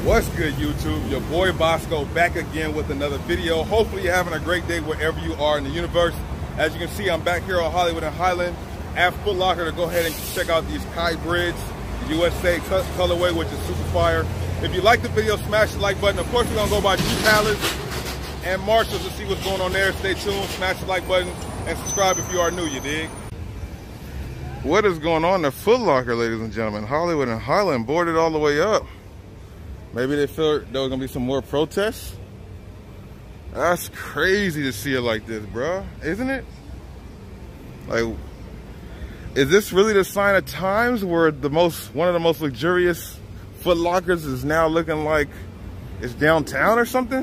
What's good, YouTube? Your boy Bossco back again with another video. Hopefully you're having a great day wherever you are in the universe. As you can see, I'm back here on Hollywood and Highland at Foot Locker to go ahead and check out these kybrids, the USA colorway, which is super fire. If you like the video, smash the like button. Of course, we're gonna go by G Palace and Marshalls to see what's going on there. Stay tuned, smash the like button, and subscribe if you are new, you dig? What is going on at Foot Locker, ladies and gentlemen? Hollywood and Highland boarded all the way up. Maybe they felt there was gonna be some more protests. That's crazy to see it like this, bro. Isn't it? Like, is this really the sign of times where one of the most luxurious Foot Lockers is now looking like it's downtown or something?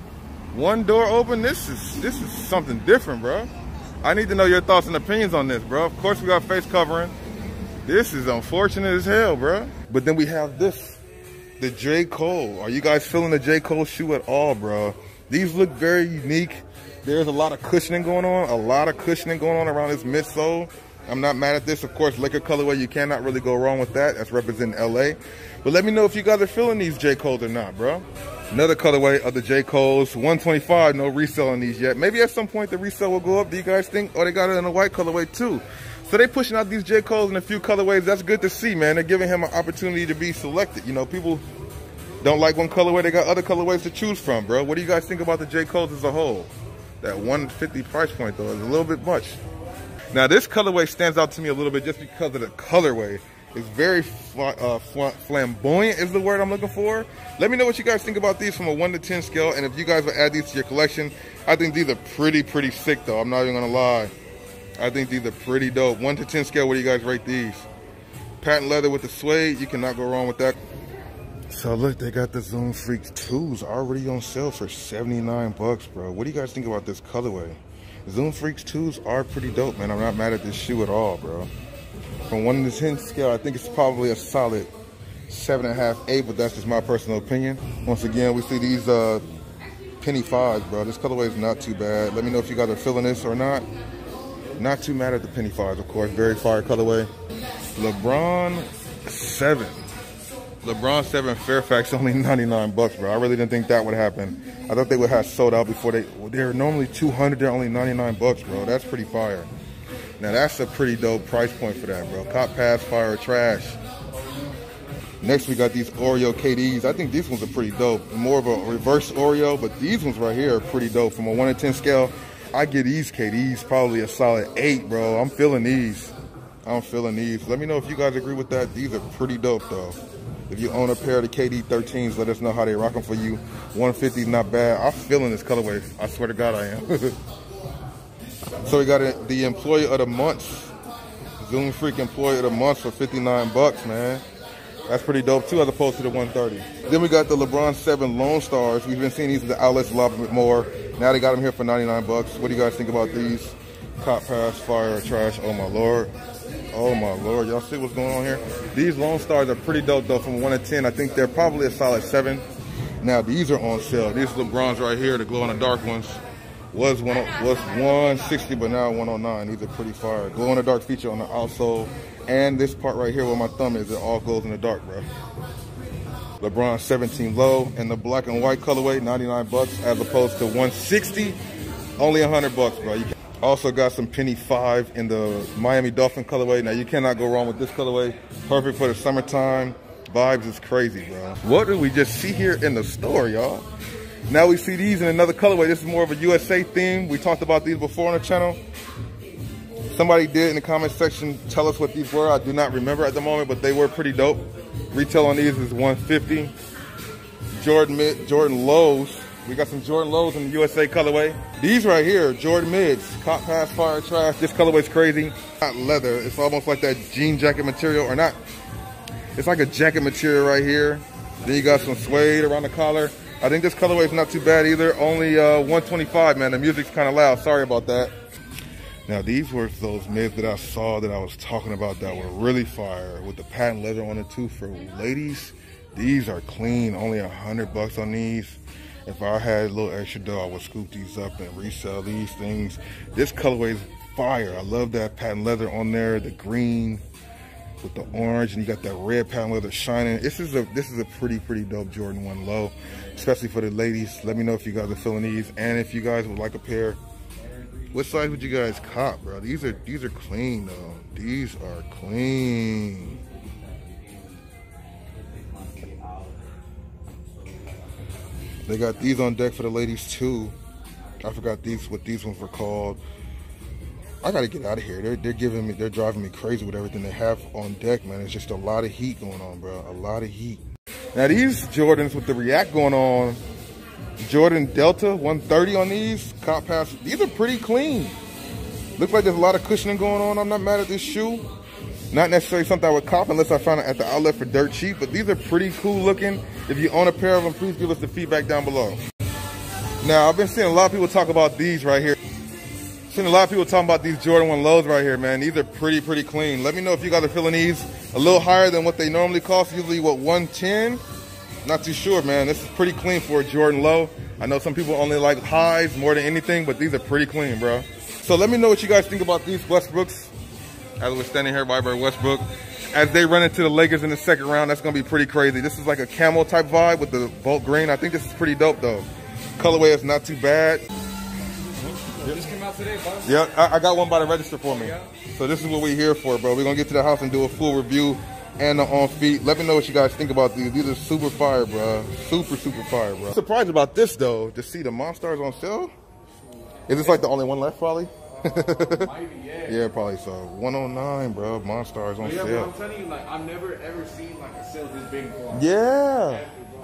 One door open. This is something different, bro. I need to know your thoughts and opinions on this, bro. Of course, we got face covering. This is unfortunate as hell, bro. But then we have this. The J. Cole. Are you guys feeling the J. Cole shoe at all, bro? These look very unique. There's a lot of cushioning going on. Around this midsole. I'm not mad at this. Of course, liquor colorway, you cannot really go wrong with that. That's representing LA. But let me know if you guys are feeling these J. Coles or not, bro. Another colorway of the J. Coles. 125, no resale on these yet. Maybe at some point the resale will go up. Do you guys think? Oh, they got it in a white colorway too. So they pushing out these J. Coles in a few colorways. That's good to see, man. They're giving him an opportunity to be selected. You know, people don't like one colorway. They got other colorways to choose from, bro. What do you guys think about the J. Coles as a whole? That $150 price point, though, is a little bit much. Now, this colorway stands out to me a little bit just because of the colorway. It's very flamboyant is the word I'm looking for. Let me know what you guys think about these from a 1 to 10 scale. And if you guys will add these to your collection, I think these are pretty sick, though. I'm not even going to lie. I think these are pretty dope. 1 to 10 scale, what do you guys rate these? Patent leather with the suede, you cannot go wrong with that. So look, they got the Zoom Freaks 2s already on sale for 79 bucks, bro. What do you guys think about this colorway? Zoom Freaks 2s are pretty dope, man. I'm not mad at this shoe at all, bro. From 1 to 10 scale, I think it's probably a solid 7.5, 8, but that's just my personal opinion. Once again, we see these penny 5s, bro. This colorway is not too bad. Let me know if you guys are feeling this or not. Not too mad at the penny 5s, of course. Very fire colorway. Lebron 7. LeBron 7 Fairfax, only 99 bucks, bro. I really didn't think that would happen. I thought they would have sold out before they're normally 200, they're only 99 bucks, bro. That's pretty fire. Now that's a pretty dope price point for that, bro. Cop pass, fire, trash. Next we got these Oreo KDs. I think these ones are pretty dope. More of a reverse Oreo, but these ones right here are pretty dope. From a 1 to 10 scale, I give these KDs probably a solid 8, bro. I'm feeling these. Let me know if you guys agree with that. These are pretty dope, though. If you own a pair of the KD 13s, let us know how they rocking for you. 150 is not bad. I'm feeling this colorway. I swear to God I am. So we got the Employee of the Month. Zoom Freak Employee of the Month for 59 bucks, man. That's pretty dope too, as opposed to the 130. Then we got the LeBron 7 Lone Stars. We've been seeing these at the outlets a lot bit more. Now they got them here for 99 bucks. What do you guys think about these? Cop pass, fire, trash. Oh my Lord. Oh my Lord, y'all see what's going on here? These Lone Stars are pretty dope though. From 1 to 10, I think they're probably a solid 7. Now these are on sale. These LeBrons right here, the glow in the dark ones, was 160, but now 109. These are pretty fire. Glow in the dark feature on the outsole, and this part right here where my thumb is, it all glows in the dark, bro. LeBron 17 low and the black and white colorway, 99 bucks as opposed to 160, only 100 bucks, bro. You also got some penny 5 in the Miami Dolphin colorway. Now you cannot go wrong with this colorway. Perfect for the summertime. Vibes is crazy, bro. What did we just see here in the store, y'all? Now we see these in another colorway. This is more of a USA theme. We talked about these before on the channel. Somebody did in the comment section tell us what these were. I do not remember at the moment, but they were pretty dope. Retail on these is 150. Jordan lows. We got some Jordan lows in the USA colorway. These right here, Jordan mids, cop pass, fire, trash. This colorway's crazy. Not leather. It's almost like that jean jacket material, or not. It's like a jacket material right here. Then you got some suede around the collar. I think this colorway is not too bad either. Only 125, man. The music's kind of loud. Sorry about that. Now these were those mids that I saw that I was talking about that were really fire with the patent leather on it too for ladies. These are clean. Only 100 bucks on these. If I had a little extra dough, I would scoop these up and resell these things. This colorway is fire. I love that patent leather on there, the green. with the orange, and you got that red patent leather shining. This is a pretty dope Jordan 1 low, especially for the ladies. Let me know if you guys are feeling these, and if you guys would like a pair. What size would you guys cop, bro? These are clean though. These are clean. They got these on deck for the ladies too. I forgot what these ones were called. I gotta get out of here. They're driving me crazy with everything they have on deck, man. It's just a lot of heat going on, bro. A lot of heat. Now these Jordans with the React going on, Jordan Delta 130 on these, cop pass, these are pretty clean. Looks like there's a lot of cushioning going on. I'm not mad at this shoe. Not necessarily something I would cop unless I found it at the outlet for dirt cheap, but these are pretty cool looking. If you own a pair of them, please give us the feedback down below. Now, I've been seeing a lot of people talk about these right here. Seen a lot of people talking about these Jordan 1 lows right here, man. These are pretty clean. Let me know if you guys are feeling these a little higher than what they normally cost. Usually, what, 110? Not too sure, man. This is pretty clean for a Jordan low. I know some people only like highs more than anything, but these are pretty clean, bro. So let me know what you guys think about these Westbrooks. As we're standing here by Westbrook, as they run into the Lakers in the second round, that's gonna be pretty crazy. This is like a camo type vibe with the Volt green. I think this is pretty dope though. Colorway is not too bad. Just came out today, boss. Yeah, I got one by the register for me. So this is what we're here for, bro. We're gonna get to the house and do a full review and the on feet. Let me know what you guys think about these. These are super fire, bro. Super fire, bro. I'm surprised about this though, to see the Monstars on sale. Is this like the only one left, probably? Yeah, probably so. 109, bro. Monstars on sale. I'm telling you, like, I've never ever seen like a sale this big before. Yeah.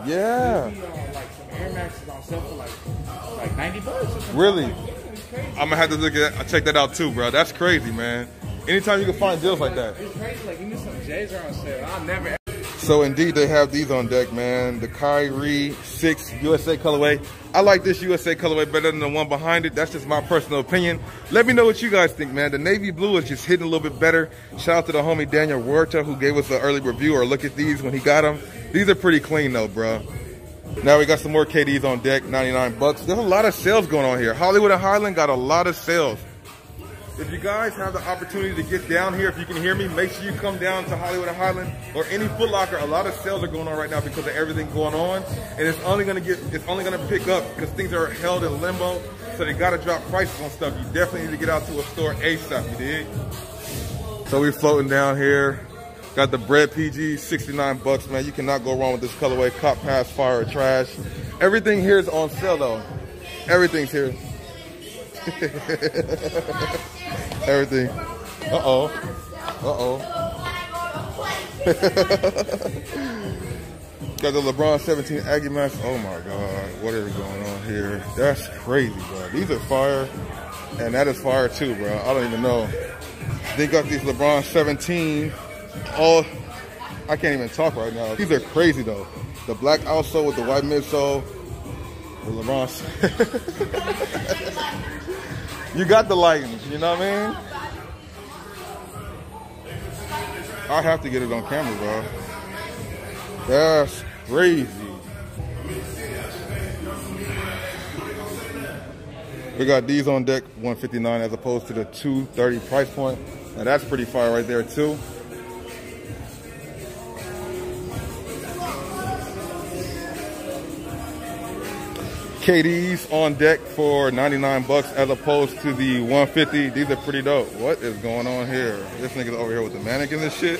Like some Air Maxes on sale for like $90. Really? I'm gonna have to check that out too, bro. That's crazy, man. Anytime you can find deals like that. It's crazy. Like, even some J's are on sale. I've never. So indeed, they have these on deck, man. The Kyrie 6 USA colorway. I like this USA colorway better than the one behind it. That's just my personal opinion. Let me know what you guys think, man. The navy blue is just hitting a little bit better. Shout out to the homie Daniel Huerta who gave us an early review or look at these when he got them. These are pretty clean though, bro. Now we got some more KDs on deck, 99 bucks. There's a lot of sales going on here. Hollywood and Highland got a lot of sales. If you guys have the opportunity to get down here, if you can hear me, make sure you come down to Hollywood and Highland or any Foot Locker. A lot of sales are going on right now because of everything going on, and it's only gonna pick up because things are held in limbo. So they gotta drop prices on stuff. You definitely need to get out to a store ASAP. You dig? So we're floating down here. Got the Bread PG, 69 bucks, man. You cannot go wrong with this colorway. Cop, pass, fire, or trash. Everything here is on sale though. Everything's here. Everything. Uh-oh. Got the LeBron 17 Aggie mask. Oh my God, what is going on here? That's crazy, bro. These are fire, and that is fire too, bro. I don't even know. They got these LeBron 17. Oh, I can't even talk right now. These are crazy though. The black outsole with the white midsole. The LeBron. You got the lighting, you know what I mean? I have to get it on camera, bro. That's crazy. We got these on deck, 159 as opposed to the 230 price point. Now that's pretty fire right there too. KDs on deck for 99 bucks as opposed to the 150. These are pretty dope. What is going on here? This nigga's over here with the mannequins and shit.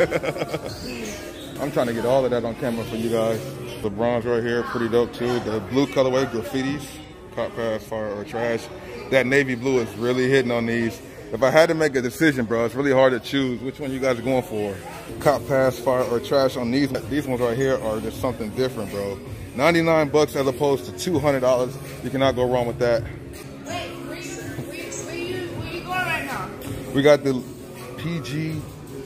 I'm trying to get all of that on camera for you guys. The bronze right here, pretty dope too. The blue colorway, graffitis, cop, pass, fire, or trash. That navy blue is really hitting on these. If I had to make a decision, bro, it's really hard to choose which one you guys are going for. Cop, pass, fire, or trash on these. These ones right here are just something different, bro. 99 bucks as opposed to $200. You cannot go wrong with that. Wait, where you going right now? We got the PG.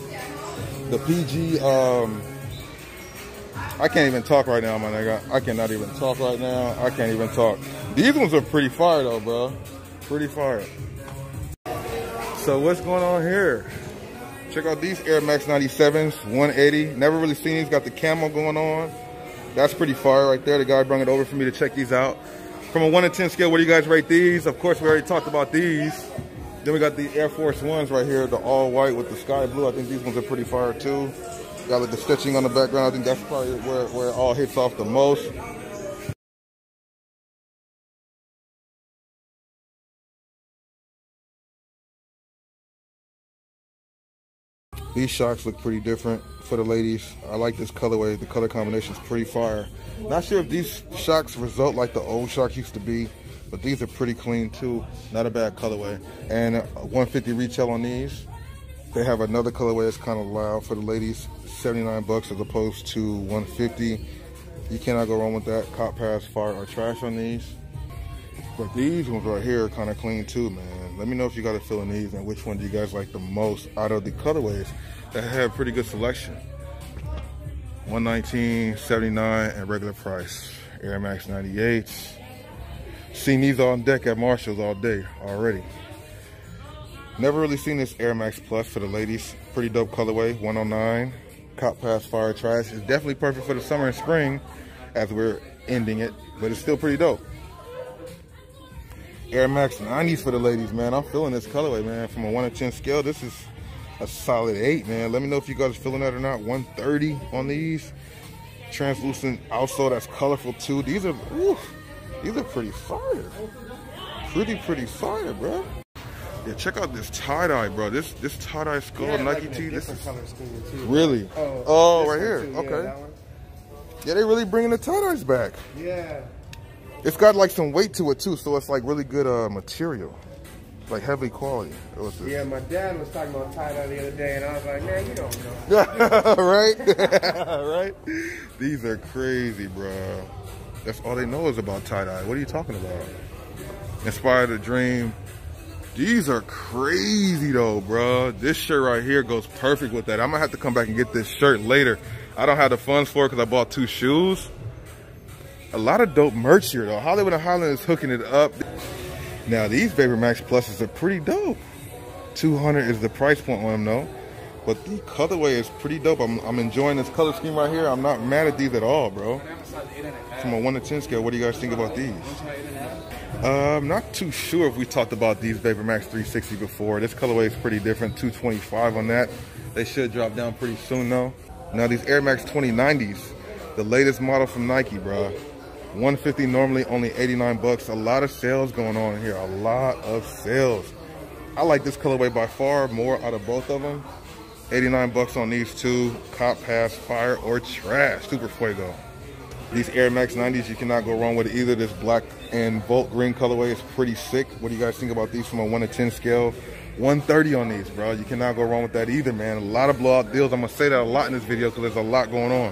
I can't even talk right now, my nigga. I cannot even talk right now. I can't even talk. These ones are pretty fire though, bro. Pretty fire. So what's going on here? Check out these Air Max 97s, 180. Never really seen these. Got the camo going on. That's pretty fire right there. The guy brought it over for me to check these out. From a 1 to 10 scale, what do you guys rate these? Of course, we already talked about these. Then we got the Air Force Ones right here, the all white with the sky blue. I think these ones are pretty fire too. Got like the stitching on the background. I think that's probably where it all hits off the most. These shocks look pretty different for the ladies. I like this colorway. The color combination is pretty fire. Not sure if these shocks result like the old shocks used to be, but these are pretty clean too. Not a bad colorway. And $150 retail on these. They have another colorway that's kind of loud for the ladies. 79 bucks as opposed to $150. You cannot go wrong with that. Cop pass, fire, or trash on these. But these ones right here are kind of clean too, man. Let me know if you got a feel in these and which one do you guys like the most out of the colorways that have pretty good selection. $119, $79, and regular price. Air Max 98s. Seen these on deck at Marshall's all day already. Never really seen this Air Max Plus for the ladies. Pretty dope colorway, 109. Cop pass, fire, trash. It's definitely perfect for the summer and spring as we're ending it, but it's still pretty dope. Air Max 90s for the ladies, man. I'm feeling this colorway, man. From a 1 to 10 scale, this is a solid 8, man. Let me know if you guys are feeling that or not. 130 on these. Translucent outsole that's colorful too. These are pretty fire. Pretty fire, bro. Yeah, check out this tie-dye, bro. This tie-dye skull Nike tee. This is color scheme too. Really? Oh, right here. Too, okay. Yeah, they really bringing the tie-dyes back. Yeah. It's got like some weight to it too, so it's like really good material, like heavy quality. Yeah, my dad was talking about tie-dye the other day, and I was like, man, you don't know. Right? Right? These are crazy, bro. That's all they know is about tie-dye. What are you talking about? Inspire the dream. These are crazy though, bro. This shirt right here goes perfect with that. I'm gonna have to come back and get this shirt later. I don't have the funds for it because I bought 2 shoes. A lot of dope merch here though. Hollywood and Highland is hooking it up. Now these Vapor Max Pluses are pretty dope. $200 is the price point on them though. But the colorway is pretty dope. I'm enjoying this color scheme right here. I'm not mad at these at all, bro. From a 1 to 10 scale, what do you guys think about these? I'm not too sure if we talked about these Vapor Max 360 before. This colorway is pretty different. $225 on that. They should drop down pretty soon though. Now these Air Max 2090s, the latest model from Nike, bro. $150 normally, only 89 bucks. A lot of sales going on in here. A lot of sales. I like this colorway by far more out of both of them. 89 bucks on these two. Cop pass, fire, or trash. Super fuego. These Air Max 90s, you cannot go wrong with either. This black and Volt green colorway is pretty sick. What do you guys think about these from a 1 to 10 scale? 130 on these, bro. You cannot go wrong with that either, man. A lot of blowout deals. I'm gonna say that a lot in this video because there's a lot going on.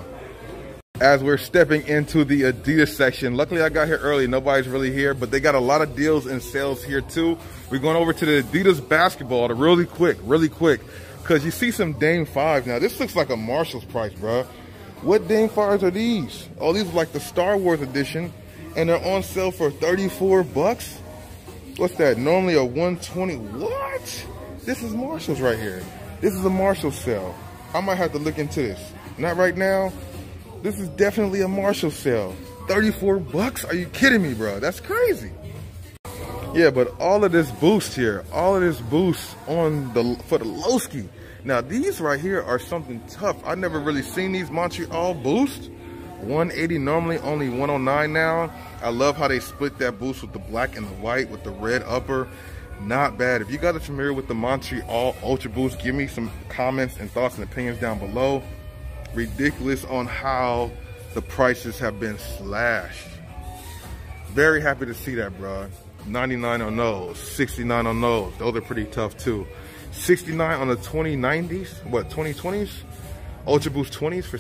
As we're stepping into the Adidas section, luckily I got here early. Nobody's really here, but they got a lot of deals and sales here too. We're going over to the Adidas basketball really quick, because you see some Dame 5s. Now this looks like a Marshall's price, bro. What Dame 5s are these? Oh, these are like the Star Wars edition, and they're on sale for 34 bucks. What's that? Normally a 120. What? This is Marshall's right here. This is a Marshall sale. I might have to look into this. Not right now. This is definitely a Marshall sale. 34 bucks? Are you kidding me, bro? That's crazy. Yeah, but all of this boost here, all of this boost on for the Lowski. Now these right here are something tough. I never really seen these Montreal boost. 180 normally, only 109 now. I love how they split that boost with the black and the white with the red upper. Not bad. If you guys are familiar with the Montreal Ultra Boost, give me some comments and thoughts and opinions down below. Ridiculous on how the prices have been slashed. Very happy to see that, bro. 99 on those, 69 on those. Those are pretty tough too. 69 on the 2090s, what, 2020s? Ultra Boost 20s for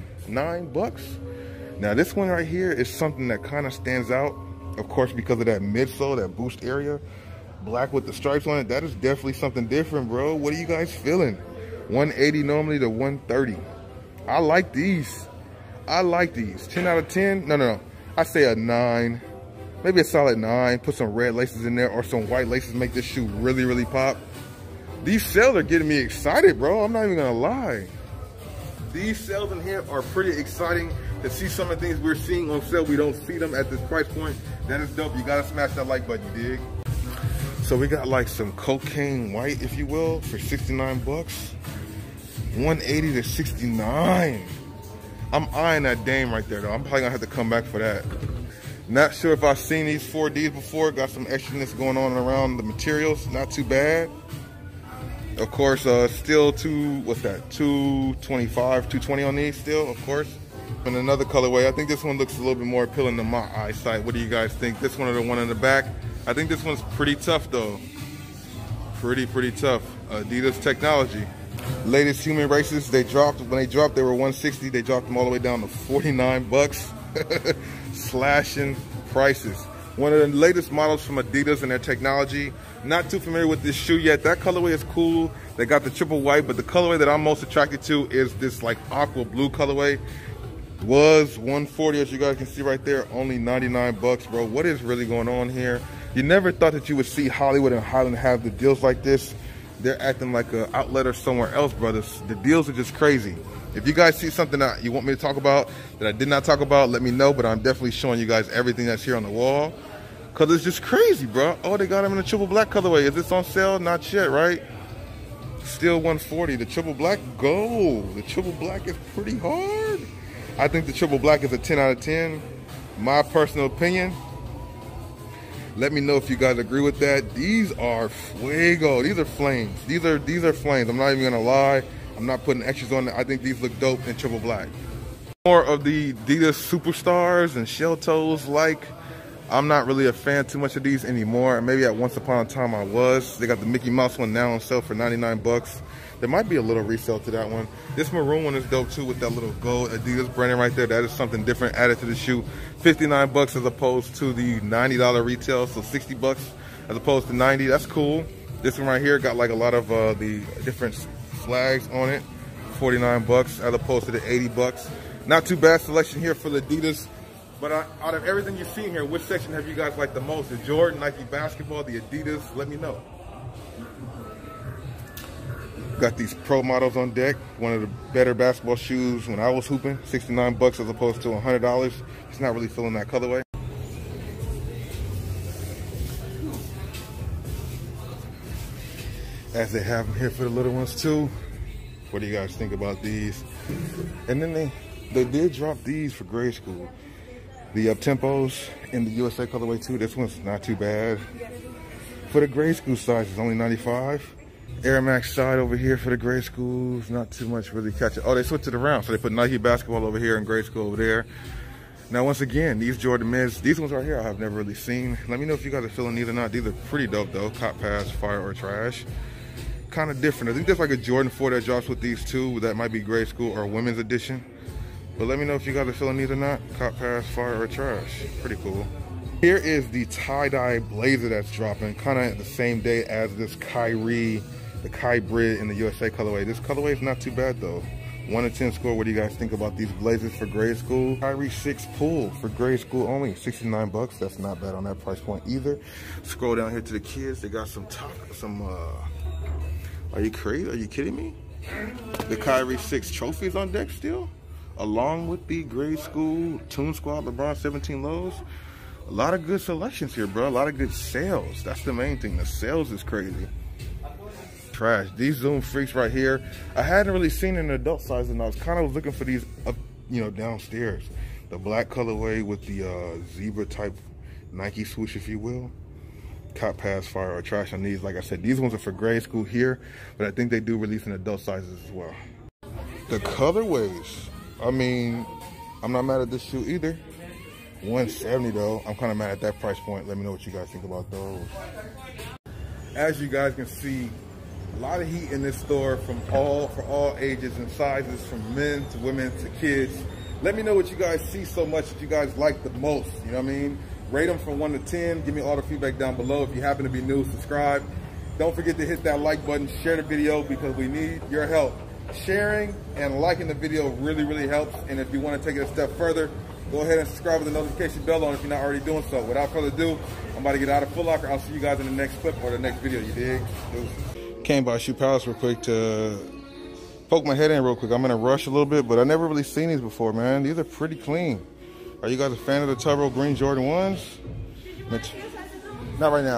69 bucks. Now this one right here is something that kind of stands out, of course, because of that midsole, that boost area. Black with the stripes on it, that is definitely something different, bro. What are you guys feeling? 180 normally to 130. I like these. I like these. 10 out of 10? No. I say a 9. Maybe a solid 9. Put some red laces in there or some white laces. Make this shoe really, really pop. These sales are getting me excited, bro. I'm not even going to lie. These sales in here are pretty exciting. To see some of the things we're seeing on sale, we don't see them at this price point. That is dope. You got to smash that like button, you dig? So we got like some cocaine white, if you will, for 69 bucks. 180 to 69. I'm eyeing that Dame right there though. I'm probably gonna have to come back for that. Not sure if I've seen these 4Ds before. Got some extraness going on around the materials. Not too bad. Of course, still what's that? 225, 220 on these still, of course. And another colorway. I think this one looks a little bit more appealing to my eyesight. What do you guys think? This one or the one in the back? I think this one's pretty tough though. Pretty tough. Adidas technology. Latest human races, they dropped, when they dropped, they were 160. They dropped them all the way down to 49 bucks. Slashing prices. One of the latest models from Adidas and their technology. Not too familiar with this shoe yet. That colorway is cool. They got the triple white, but the colorway that I'm most attracted to is this like aqua blue colorway. Was 140, as you guys can see right there, only 99 bucks, bro. What is really going on here? You never thought that you would see Hollywood and Highland have the deals like this. They're acting like an outlet or somewhere else, brothers. The deals are just crazy. If you guys see something that you want me to talk about that I did not talk about, let me know, but I'm definitely showing you guys everything that's here on the wall. Cause it's just crazy, bro. Oh, they got them in a triple black colorway. Is this on sale? Not yet, right? Still 140. The triple black, go. The triple black is pretty hard. I think the triple black is a 10 out of 10. My personal opinion. Let me know if you guys agree with that. These are fuego. These are flames. These are flames. I'm not even gonna lie. I'm not putting extras on it. I think these look dope in triple black. More of the Adidas superstars and shell toes like. I'm not really a fan too much of these anymore. Maybe at once upon a time I was. They got the Mickey Mouse one now on sale for 99 bucks. There might be a little resale to that one. This maroon one is dope too with that little gold Adidas branding right there. That is something different added to the shoe. 59 bucks as opposed to the $90 retail, so 60 bucks as opposed to 90. That's cool. This one right here got like a lot of the different flags on it. 49 bucks as opposed to the 80 bucks. Not too bad selection here for the Adidas. But out of everything you've seen here, which section have you guys liked the most? The Jordan, Nike basketball, the Adidas? Let me know. Got these pro models on deck. One of the better basketball shoes when I was hooping. 69 bucks as opposed to $100. It's not really feeling that colorway. As they have them here for the little ones too. What do you guys think about these? And then they did drop these for grade school. The up-tempos in the USA colorway too. This one's not too bad. For the grade school size, it's only 95. Air Max side over here for the grade schools. Not too much really catching. Oh, they switched it around. So they put Nike basketball over here and grade school over there. Now, once again, these Jordan mids, these ones right here I have never really seen. Let me know if you guys are feeling these or not. These are pretty dope though. Cop pass, fire, or trash. Kind of different. I think there's like a Jordan 4 that drops with these two. That might be grade school or women's edition. But let me know if you guys are feeling these or not. Cop pass, fire, or trash. Pretty cool. Here is the tie-dye blazer that's dropping. Kind of the same day as this Kyrie, the kybrid in the USA colorway. This colorway is not too bad though. 1 to 10 score. What do you guys think about these blazers for grade school? Kyrie 6 pull for grade school only. 69 bucks. That's not bad on that price point either. Scroll down here to the kids. They got some are you crazy? Are you kidding me? The Kyrie 6 trophies on deck still, along with the grade school Toon Squad LeBron 17 lows. A lot of good selections here, bro. A lot of good sales. That's the main thing. The sales is crazy. Trash. These Zoom Freaks right here, I hadn't really seen in the adult size, and I was kind of looking for these up, you know, downstairs. The black colorway with the zebra type Nike swoosh, if you will. Cop pass, fire, or trash on these. Like I said, these ones are for grade school here, but I think they do release in adult sizes as well. The colorways, I mean, I'm not mad at this shoe either. 170 though. I'm kind of mad at that price point. Let me know what you guys think about those. As you guys can see, a lot of heat in this store for all ages and sizes, from men to women to kids. Let me know what you guys see so much that you guys like the most. You know what I mean? Rate them from 1 to 10. Give me all the feedback down below. If you happen to be new, subscribe. Don't forget to hit that like button. Share the video because we need your help. Sharing and liking the video really, really helps. And if you want to take it a step further, go ahead and subscribe with the notification bell on if you're not already doing so. Without further ado, I'm about to get out of Foot Locker. I'll see you guys in the next clip or the next video. You dig? Came by Shoe Palace real quick to poke my head in real quick. I'm in a rush a little bit, but I never really seen these before, man. These are pretty clean. Are you guys a fan of the Turbo Green Jordan 1s? Not right now.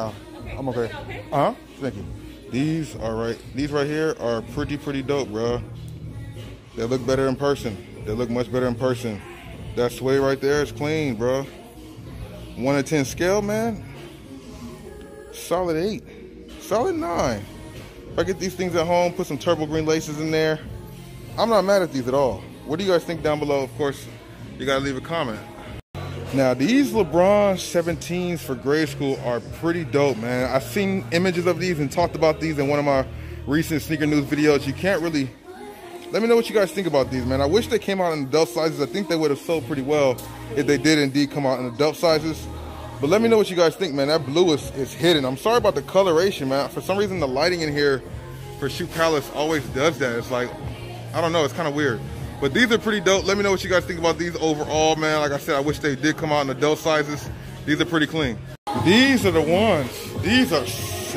I'm okay. Thank you. These are right. These right here are pretty dope, bro. They look better in person. They look much better in person. That suede right there is clean, bro. 1 to 10 scale, man. Solid 8. Solid 9. If I get these things at home, put some turbo green laces in there, I'm not mad at these at all. What do you guys think down below? Of course, you gotta leave a comment. Now, these LeBron 17s for grade school are pretty dope, man. I've seen images of these and talked about these in one of my recent sneaker news videos. You can't really... Let me know what you guys think about these, man. I wish they came out in adult sizes. I think they would have sold pretty well if they did indeed come out in adult sizes. But let me know what you guys think, man. That blue is hidden. I'm sorry about the coloration, man. For some reason, the lighting in here for Shoe Palace always does that. It's like, I don't know, it's kind of weird. But these are pretty dope. Let me know what you guys think about these overall, man. Like I said, I wish they did come out in adult sizes. These are pretty clean. These are the ones. These are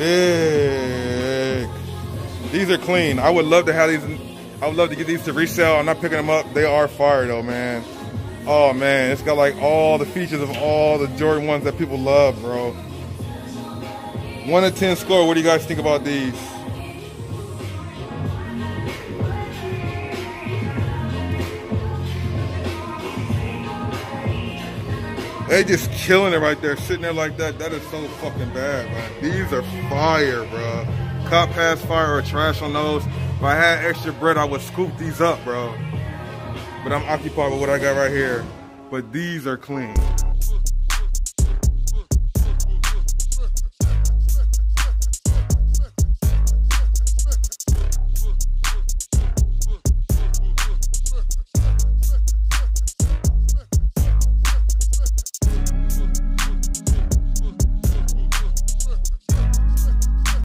sick. These are clean. I would love to have these. I would love to get these to resell. I'm not picking them up. They are fire though, man. Oh man, it's got like all the features of all the Jordan ones that people love, bro. 1 to 10 score. What do you guys think about these? They just killing it right there, sitting there like that. That is so fucking bad, man. These are fire, bro. Cop pass fire or trash on those. If I had extra bread, I would scoop these up, bro. But I'm occupied with what I got right here. But these are clean.